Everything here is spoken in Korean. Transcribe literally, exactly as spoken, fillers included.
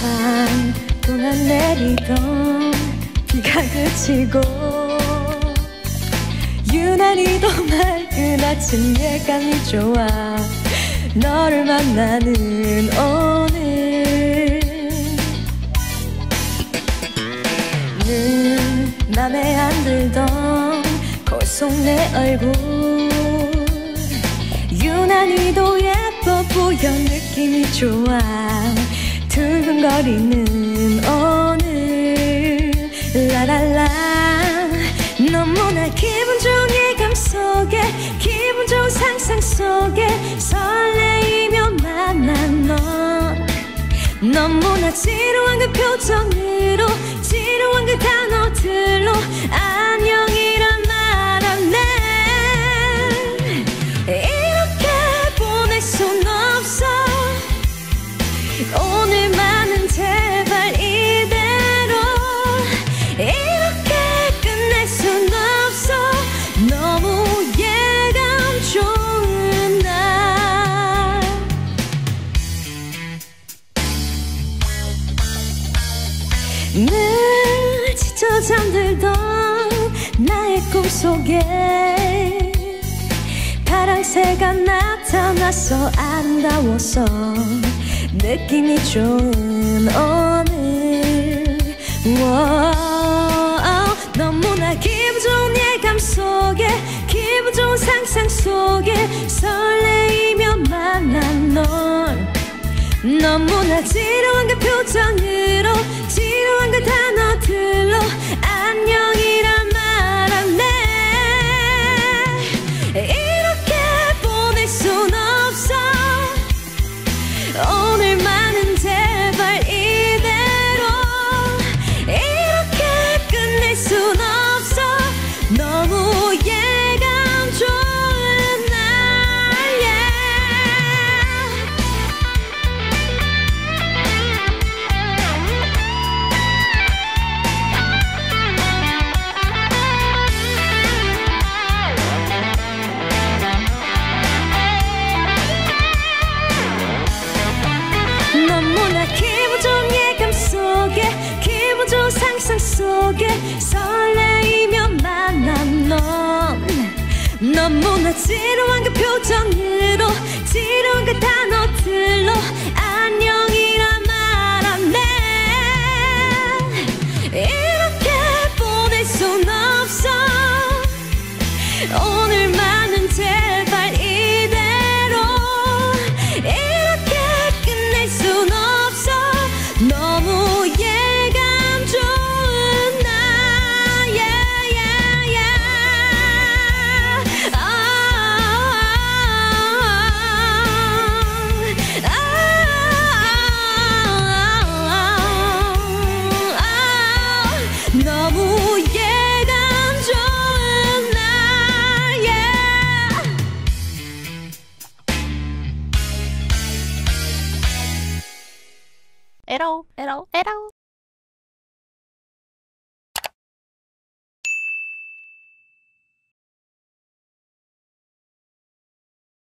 한동안 내리던 비가 그치고 유난히 더 맑은 아침 예감이 좋아 너를 만나는 오늘 늘 맘에 안 들던 거울 속 내 얼굴 유난히도 예뻐 보여 느낌이 좋아 두근거리는 오늘 라랄라 너무나 기분 좋은 예감 속에 기분 좋은 상상 속에 설레이며 만난 넌 너무나 지루한 그 표정으로 지루한 그 단어들로 안녕이란 말 안 해 이렇게 보낼 순 없어 오늘만은 제발 이대로 이렇게 끝낼 순 없어 너무 예감 좋은 날 늘 지쳐 잠들던 나의 꿈속에 파랑새가 나타나서 아름다워서 느낌이 좋은 오늘 wow, 너무나 기분 좋은 예감 속에 기분 좋은 상상 속에 설레이며 만난 널 너무나 지루한 그 표정으로 지루한 그 단어들로 안녕이란 말 안 해 이렇게 보낼 순 없어 오늘만은 제발 이대로 이렇게 끝낼 순 없어 너무 예감 좋은 날 yeah. 너무나 기분 좋은 예감 속에 기분 좋은 상상 속에 설레이며 만난 넌 너무나 지루한 그 표정으로 지루한 그 단어들로 안녕이란 말 안 해 이렇게 보낼 순 없어 오늘만은 제발 이대로 이렇게 끝낼 순 없어 너무 예감 좋은 날 yeah, yeah, yeah. 아, 아, 아, 아, 너무 예감 좋은 날 yeah. 에러 에러 에러